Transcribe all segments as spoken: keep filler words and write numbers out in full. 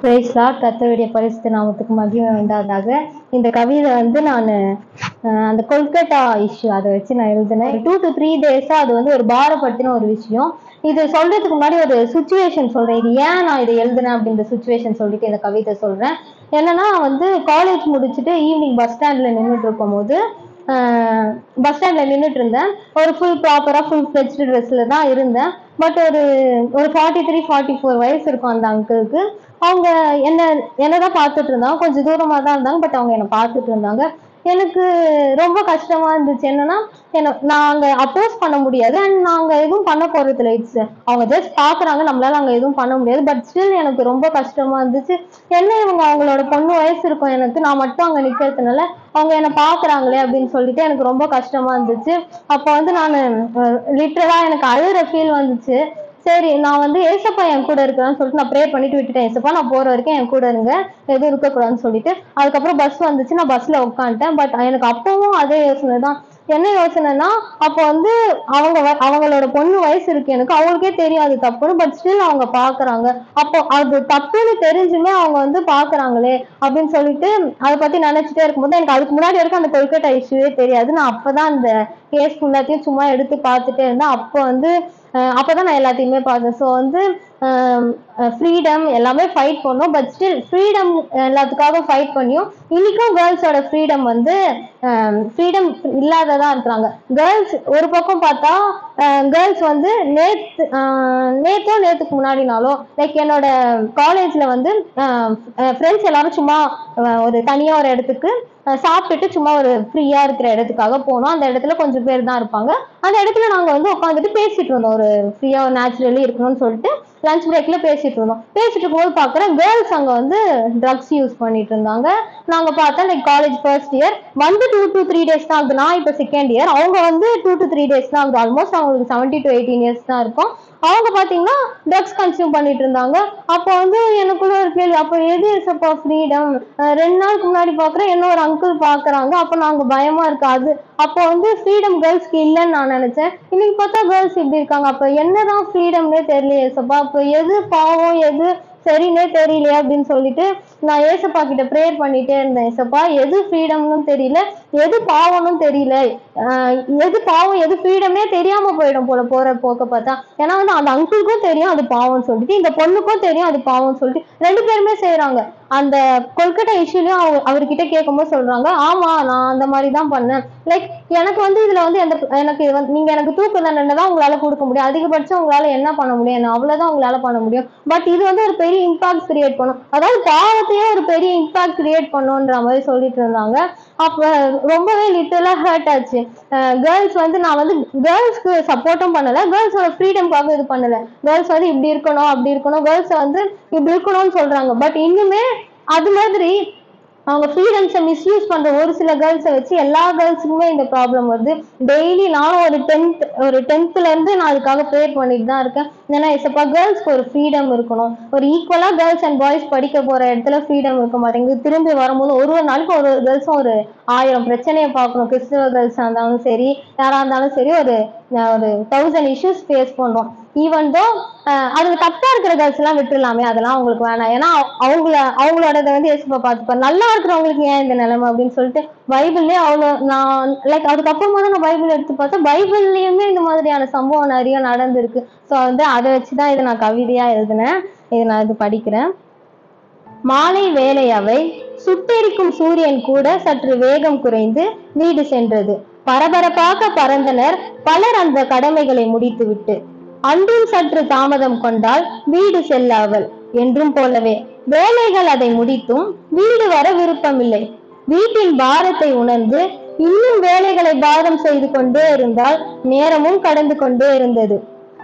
Price Lord. கர்த்தருடைய பரிசுத்த நாமத்துக்கு மகிமை உண்டாதாக. இந்த கவிதை வந்து நான் அந்த கொல்கட்டா இஷ்யூ அதை வச்சு நான் எழுதினேன். டூ டு த்ரீ டேஸா அது வந்து ஒரு பாரப்பட்டின ஒரு விஷயம். இது சொல்றதுக்கு முன்னாடி ஒரு சுச்சுவேஷன் சொல்றேன். இது ஏன் நான் இதை எழுதினேன் அப்படின்ற சுச்சுவேஷன் சொல்லிட்டு இந்த கவிதை சொல்றேன். என்னன்னா வந்து காலேஜ் முடிச்சுட்டு ஈவினிங் பஸ் ஸ்டாண்ட்ல நின்றுட்டு இருக்கும் போது பஸ் ஸ்டாண்ட்ல நின்றுட்டு இருந்தேன். ஒரு ஃபுல் ப்ராப்பரா ஃபுல் ஃபிளெஜ்டு ட்ரெஸ்ல தான் இருந்தேன். பட் ஒரு ஒரு ஃபார்ட்டி த்ரீ ஃபார்ட்டி ஃபோர் வயசு இருக்கும் அந்த அங்கிளுக்கு. அவங்க என்ன என்னதான் பார்த்துட்டு இருந்தாங்க, கொஞ்சம் தூரமா தான் இருந்தாங்க. பட் அவங்க என்னை பார்த்துட்டு இருந்தாங்க. எனக்கு ரொம்ப கஷ்டமா இருந்துச்சு. என்னன்னா என்ன நாங்க அப்போஸ் பண்ண முடியாது அண்ட் நாங்க எதுவும் பண்ண போறது இல்லை. இட்ஸ் அவங்க ஜஸ்ட் பாக்குறாங்க, நம்மளால அங்க எதுவும் பண்ண முடியாது. பட் ஸ்டில் எனக்கு ரொம்ப கஷ்டமா இருந்துச்சு. என்ன இவங்க அவங்களோட பொண்ணு வயசு இருக்கும் எனக்கு, நான் மட்டும் அங்க நிக்கிறதுனால அவங்க என்ன பாக்குறாங்களே அப்படின்னு சொல்லிட்டு எனக்கு ரொம்ப கஷ்டமா இருந்துச்சு. அப்ப வந்து நான் லிட்டரலா எனக்கு அழுகிற ஃபீல் வந்துச்சு. சரி, நான் வந்து ஏசப்பா என் கூட இருக்கிறான்னு சொல்லிட்டு நான் ப்ரே பண்ணிட்டு விட்டுட்டேன். ஏசப்பா நான் போற வரைக்கும் என் கூட இருங்க, எதுவும் இருக்கக்கூடாதுன்னு சொல்லிட்டு. அதுக்கப்புறம் பஸ் வந்துச்சு, நான் பஸ்ல உட்காந்துட்டேன். பட் எனக்கு அப்பவும் அதே யோசனை தான். என்ன யோசனைனா, அப்போ வந்து அவங்க அவங்களோட பொண்ணு வயசு இருக்கு எனக்கு, அவங்களுக்கே தெரியாது தப்புன்னு. பட் ஸ்டில் அவங்க பாக்குறாங்க. அப்போ அது தப்புன்னு தெரிஞ்சுமே அவங்க வந்து பாக்குறாங்களே அப்படின்னு சொல்லிட்டு அதை பத்தி நினைச்சிட்டே இருக்கும்போது எனக்கு அதுக்கு முன்னாடி வரைக்கும் அந்த கொல்கட்டா இஷ்யூவே தெரியாது. நான் அப்பதான் அந்த கேஸ் ஃபுல்லாத்தையும் சும்மா எடுத்து பார்த்துட்டே இருந்தேன். அப்போ வந்து அப்பதான் நான் எல்லாத்தையுமே பார்த்தேன். ஸோ வந்து ஃப்ரீடம் எல்லாமே ஃபைட் பண்ணோம். பட் ஸ்டில் ஃப்ரீடம் எல்லாத்துக்காக ஃபைட் பண்ணியும் இன்னைக்கும் கேர்ள்ஸோட ஃப்ரீடம் வந்து ஃப்ரீடம் இல்லாததான் இருக்கிறாங்க. கேர்ள்ஸ் ஒரு பக்கம் பார்த்தா கேர்ள்ஸ் வந்து நேத்து நேத்தோ நேத்துக்கு முன்னாடினாலும் லைக் என்னோட காலேஜ்ல வந்து ஃப்ரெண்ட்ஸ் எல்லாரும் சும்மா ஒரு தனியா ஒரு இடத்துக்கு சாப்பிட்டுட்டு சும்மா ஒரு ஃப்ரீயா இருக்கிற இடத்துக்காக போனோம். அந்த இடத்துல கொஞ்சம் பேர் தான் இருப்பாங்க. அந்த இடத்துல நாங்க வந்து உட்காந்துட்டு பேசிட்டு இருந்தோம். ஒரு ஃப்ரீயா நேச்சுரலி இருக்கணும்னு சொல்லிட்டு லஞ்ச் பிரேக்ல பேசிட்டு இருந்தோம். பேசிட்டு இருக்கும்போது பாக்குறேன் கேர்ள்ஸ் அங்க வந்து ட்ரக்ஸ் யூஸ் பண்ணிட்டு இருந்தாங்க. நாங்க பார்த்தா லைக் காலேஜ் ஃபர்ஸ்ட் இயர் வந்து டூ டு த்ரீ டேஸ் தான் ஆகுது. நான் இப்ப செகண்ட் இயர், அவங்க வந்து டூ டு த்ரீ டேஸ் தான் ஆகுது. ஆல்மோஸ்ட் அவங்களுக்கு செவன்டி டு எயிட்டீன் இயர்ஸ் தான் இருக்கும். அவங்க பாத்தீங்கன்னா ட்ரக்ஸ் கன்சியூம் பண்ணிட்டு இருந்தாங்க. அப்போ வந்து எனக்குள்ள ஒரு கேள்வி, அப்போ எது ஏசப்பா ஃப்ரீடம்? ரெண்டு நாளுக்கு முன்னாடி பாக்குறேன் என்ன ஒரு அங்கிள் பாக்குறாங்க. அப்போ நாங்க பயமா இருக்காது. அப்போ வந்து ஃப்ரீடம் கேர்ள்ஸ்க்கு இல்லைன்னு நான் நினைச்சேன். இன்னைக்கு பார்த்தா கேர்ள்ஸ் இப்படி இருக்காங்க. அப்ப என்னதான் ஃப்ரீடம்னே தெரியல ஏசப்பா. அப்போ எது பாவம் எது சரின்னே தெரியலையே அப்படின்னு சொல்லிட்டு நான் ஏசப்பா கிட்ட ப்ரேயர் பண்ணிட்டே இருந்தேன். ஏசப்பா எது ஃப்ரீடம்னு தெரியல, எது பாவம்னு தெரியல, ஆஹ் எது பாவம் எது ஃப்ரீடம்னே தெரியாம போயிடும் போல போற போக்க பார்த்தா. ஏன்னா வந்து அந்த அங்கிளுக்கும் தெரியும் அது பாவம்னு சொல்லிட்டு, இந்த பொண்ணுக்கும் தெரியும் அது பாவம்னு சொல்லிட்டு, ரெண்டு பேருமே செய்யறாங்க. அந்த கொல்கட்டா இஷ்யூலயும் அவ அவர்கிட்ட கேட்கும்போது சொல்றாங்க, ஆமா நான் அந்த மாதிரி தான் பண்ணேன். லைக் எனக்கு வந்து இதுல வந்து எந்த எனக்கு நீங்க எனக்கு தூக்கு தண்டனை தான் உங்களால கொடுக்க முடியும், அதிகபட்சம் உங்களால என்ன பண்ண முடியும், அவ்வளவுதான் உங்களால பண்ண முடியும். பட் இது வந்து ஒரு பெரிய இம்பாக்ட் கிரியேட் பண்ணும், அதாவது பாவத்தையே ஒரு பெரிய இம்பாக்ட் கிரியேட் பண்ணுன்ற மாதிரி சொல்லிட்டு இருந்தாங்க. அப்ப ரொம்பவே லிட்டரலா ஹர்ட் ஆச்சு. கேர்ள்ஸ் வந்து நான் வந்து கேர்ள்ஸ்க்கு சப்போர்ட்டும் பண்ணல, கேர்ள்ஸோட ஃப்ரீடம்காக இது பண்ணல. கேர்ள்ஸ் வந்து இப்படி இருக்கணும் அப்படி இருக்கணும், கேர்ள்ஸ் வந்து இப்படி இருக்கணும்னு சொல்றாங்க. பட் இன்னுமே அது மாதிரி அவங்க ஃப்ரீடம்ஸை மிஸ்யூஸ் பண்ற ஒரு சில கேர்ள்ஸை வச்சு எல்லா கேர்ள்ஸுக்குமே இந்த ப்ராப்ளம் வருது. டெய்லி நானும் ஒரு டென்த் ஒரு டென்த்ல இருந்து நான் அதுக்காக ப்ரேயர் பண்ணிட்டு தான் இருக்கேன். ஏன்னா ஏசப்பா கேர்ள்ஸ்க்கு ஒரு ஃப்ரீடம் இருக்கணும். ஒரு ஈக்குவலா கேர்ள்ஸ் அண்ட் பாய்ஸ் படிக்க போற இடத்துல ஃப்ரீடம் இருக்க மாட்டேங்குது. திரும்பி வரும்போது ஒரு ஒரு நாளுக்கும் ஒரு கேர்ள்ஸும் ஒரு ஆயிரம் பிரச்சனையை பார்க்கணும். கிறிஸ்துவ கேர்ள்ஸா இருந்தாலும் சரி, யாரா இருந்தாலும் சரி, ஒரு ஒரு தௌசண்ட் இஷ்யூஸ் ஃபேஸ் பண்றோம். ஈவன் தோ அதுல தப்பா இருக்கிற கேர்ள்ஸ் எல்லாம் விட்டுலாமே, அதெல்லாம் அவங்களுக்கு வேணாம். ஏன்னா அவங்கள அவங்களோட வந்து ஏசப்பா பார்த்துப்பாரு. நல்லா இருக்கிறவங்களுக்கு ஏன் இந்த நிலைமை அப்படின்னு சொல்லிட்டு பைபிள்லயே அவ்வளோ நான் லைக் அதுக்கப்புறமா தான் நான் பைபிள் எடுத்து பார்த்தேன். பைபிள்லயுமே இந்த மாதிரியான சம்பவம் நிறைய நடந்திருக்கு. ஸோ வந்து அதை வச்சுதான் இதை நான் கவிதையா எழுதினேன். இதை நான் இது படிக்கிறேன். மாலை வேலை அவை சுட்டெரிக்கும் சூரியன் கூட சற்று வேகம் குறைந்து வீடு சென்றது. பரபரப்பாக பறந்தனர் பலர் அந்த கடமைகளை முடித்துவிட்டு. அன்றும் சற்று தாமதம் கொண்டால் வீடு செல்லாவல் என்றும் போலவே வேலைகள் அதை முடித்தும் வீடு வர விருப்பமில்லை. வீட்டின் பாரத்தை உணர்ந்து இன்னும் வேலைகளை பாரம் செய்து கொண்டே இருந்தால் நேரமும் கடந்து கொண்டே இருந்தது.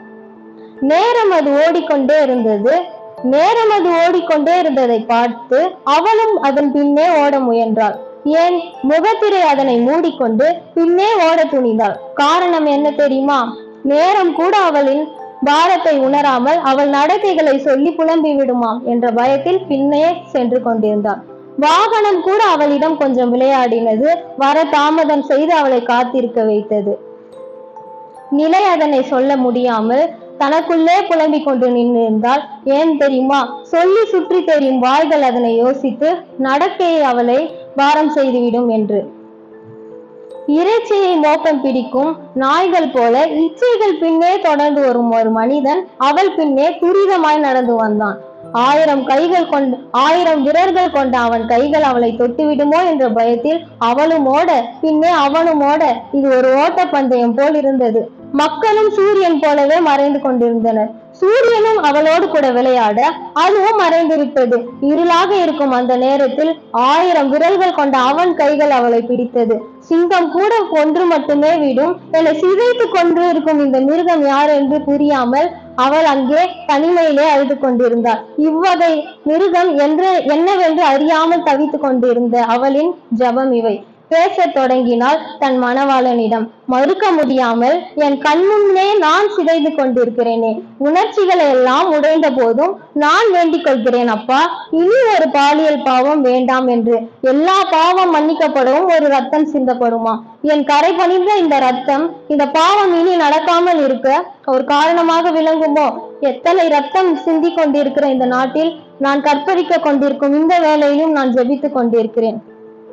நேரம் அது ஓடிக்கொண்டே இருந்தது நேரம் அது ஓடிக்கொண்டே இருந்ததை பார்த்து அவளும் அதன் பின்னே ஓட முயன்றாள். ஏன், முகத்திரை அதனை மூடிக்கொண்டு பின்னே ஓட துணிந்தாள். காரணம் என்ன தெரியுமா? நேரம் கூட அவளின் பாரத்தை உணராமல் அவள் நடத்தைகளை சொல்லி புலம்பி விடுமாம் என்ற பயத்தில் பின்னே சென்று கொண்டிருந்தாள். வாகனம் கூட அவளிடம் கொஞ்சம் விளையாடினது, வர தாமதம் செய்து அவளை காத்திருக்க வைத்தது. நிலை அதனை சொல்ல முடியாமல் தனக்குள்ளே புலம்பிக் கொண்டு நின்றிருந்தாள். ஏன் தெரியுமா? சொல்லி சுற்றி தெரியும் வாய்கள் அதனை யோசித்து நடக்கையை அவளை பாரம் செய்துவிடும் என்று. இறைச்சியை மோப்பம் பிடிக்கும் நாய்கள் போல இச்சைகள் பின்னே தொடர்ந்து வரும் ஒரு மனிதன் அவள் பின்னே துரிதமாய் நடந்து வந்தான். ஆயிரம் கைகள் கொண்டு ஆயிரம் விரல்கள் கொண்ட அவன் கைகள் அவளை தொட்டுவிடுமோ என்ற பயத்தில் அவளும் ஓட, பின்னே அவனும் ஓட. இது ஒரு ஓட்ட பந்தயம் போல் இருந்தது. மக்களும் சூரியன் போலவே மறைந்து கொண்டிருந்தனர். சூரியனும் அவளோடு கூட விளையாட அதுவும் மறைந்துவிட்டது. இருளாக இருக்கும் அந்த நேரத்தில் ஆயிரம் விரல்கள் கொண்ட அவன் கைகள் அவளை பிடித்தது. சிங்கம் கூட ஒன்று மட்டுமே விடும் என சிதைத்து கொண்டு இருக்கும் இந்த மிருகம் யார் என்று புரியாமல் அவள் அங்கே தனிமையிலே அழுது கொண்டிருந்தாள். இவ்வகை மிருகம் என்று என்னவென்று அறியாமல் தவித்து கொண்டிருந்த அவளின் ஜபம் இவை. பேசத் தொடங்கினாள் தன் மணவாளனிடம். மறுக்க முடியாமல், என் கண்முன்னே நான் சிதைந்து கொண்டிருக்கிறேனே, உணர்ச்சிகளை எல்லாம் உடைந்த போதும் நான் வேண்டிக் கொள்கிறேன் அப்பா, இனி ஒரு பாலியல் பாவம் வேண்டாம் என்று. எல்லா பாவம் மன்னிக்கப்படவும் ஒரு ரத்தம் சிந்தப்படுமா? என் கரை பணிந்த இந்த ரத்தம் இந்த பாவம் இனி நடக்காமல் இருக்க ஒரு காரணமாக விளங்குமோ? எத்தனை ரத்தம் சிந்தி கொண்டிருக்கிற இந்த நாட்டில் நான் கற்பழிக்க கொண்டிருக்கும் இந்த வேளையிலும் நான் ஜெபித்துக் கொண்டிருக்கிறேன்.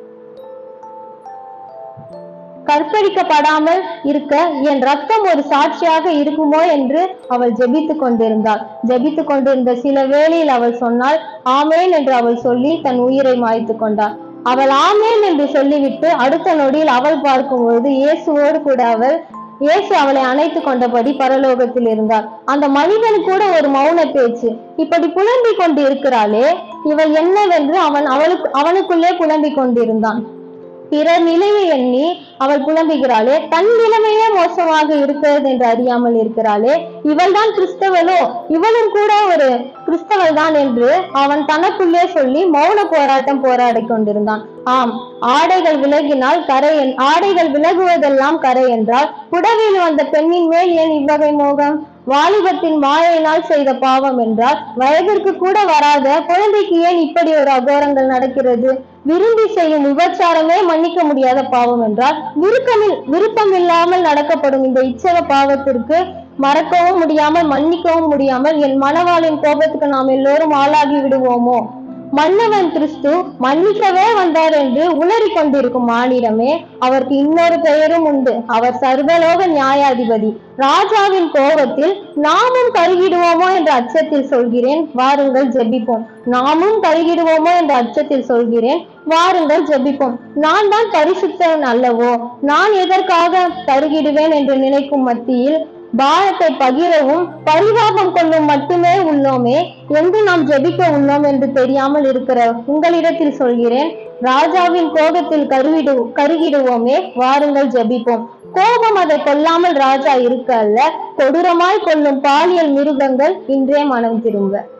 கற்பழிக்கப்படாமல் இருக்க என் ரத்தம் ஒரு சாட்சியாக இருக்குமோ என்று அவள் ஜெபித்துக் கொண்டிருந்தாள். ஜெபித்துக் கொண்டிருந்த சில வேளையில் அவள் சொன்னாள், ஆமேன் என்று அவள் சொல்லி தன் உயிரை மாய்த்து கொண்டாள். அவள் ஆமேன் என்று சொல்லிவிட்டு அடுத்த நொடியில் அவள் பார்க்கும் பொழுது இயேசுவோடு கூட அவள் இயேசு அவளை அணைத்து கொண்டபடி பரலோகத்தில் இருந்தாள். அந்த மனிதன் கூட ஒரு மௌன பேச்சு. இப்படி புலம்பிக் கொண்டு இருக்கிறாளே, இவள் என்னவென்று அவன் அவளுக்கு அவனுக்குள்ளே புலம்பிக் கொண்டிருந்தான். பிறர் நிலையை எண்ணி அவள் புலம்புகிறாளே, தன் நிலைமையே மோசமாக இருக்கிறது என்று அறியாமல் இருக்கிறாளே, இவள் தான் கிறிஸ்தவளோ, இவளும் கூட ஒரு கிறிஸ்தவள் தான் என்று அவன் தனக்குள்ளே சொல்லி மௌன போராட்டம் போராடி கொண்டிருந்தான். ஆம், ஆடைகள் விலகினால் கரை ஆடைகள் விலகுவதெல்லாம் கரை என்றால் புடவையில் வந்த பெண்ணின் மேல் ஏன் இவ்வகை மோகம்? வாலிபத்தின் மாயையினால் செய்த பாவம் என்றால் வயதிற்கு கூட வராத குழந்தைக்கு ஏன் இப்படி ஒரு அகோரங்கள் நடக்கிறது? விரும்பி செய்யும் விபச்சாரமே மன்னிக்க முடியாத பாவம் என்றால் விருப்பமில் விருப்பம் இல்லாமல் நடக்கப்படும் இந்த இச்சக பாவத்திற்கு மறக்கவும் முடியாமல் மன்னிக்கவும் முடியாமல் என் மணவாளின் கோபத்துக்கு நாம் எல்லோரும் ஆளாகி விடுவோமோ? மன்னவன் கிறிஸ்து மன்னிக்கவே வந்தார் என்று உளறி கொண்டிருக்கும் மானிடமே, அவருக்கு இன்னொரு பெயரும் உண்டு. அவர் சர்வலோக நியாயாதிபதி. ராஜாவின் கோபத்தில் நாமும் கருகிடுவோமோ என்ற அச்சத்தில் சொல்கிறேன், வாருங்கள் ஜெபிப்போம். நாமும் கருகிடுவோமோ என்ற அச்சத்தில் சொல்கிறேன், வாருங்கள் ஜெபிப்போம். நான் தான் பரிசுத்தன் அல்லவோ, நான் எதற்காக கருகிடுவேன் என்று நினைக்கும் மத்தியில் பாரத்தை பகிரவும் பரிதாபம் கொள்ளும் மட்டுமே உள்ளோமே, எங்கு நாம் ஜெபிக்க உள்ளோம் என்று தெரியாமல் இருக்கிற உங்களிடத்தில் சொல்கிறேன், ராஜாவின் கோபத்தில் கருவிடு கருகிடுவோமே, வாருங்கள் ஜெபிப்போம். கோபம் அதை கொல்லாமல் ராஜா இருக்க அல்ல, கொடூரமாய் கொள்ளும் பாலியல் மிருகங்கள் இன்றே மனம் திரும்ப.